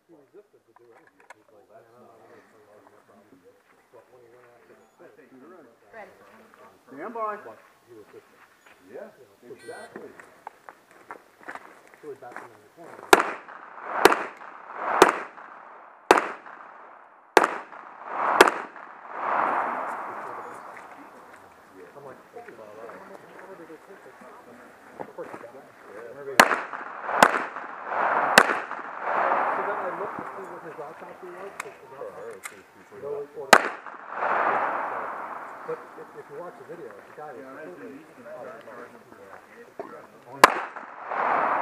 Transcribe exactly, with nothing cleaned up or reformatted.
he resisted to do anything. He's like, man, I'm not going to play hard, no problem. But when he went after the fifth, he was ready. Ready. Stand by. But he was just, Yeah, you know, exactly. so he backed him in the corner. I'm like, holy wow, how did it take it? Of course he got it. Maybe. So then I looked to see what his autopsy was. No report. But if, if you watch the video, the guy was completely...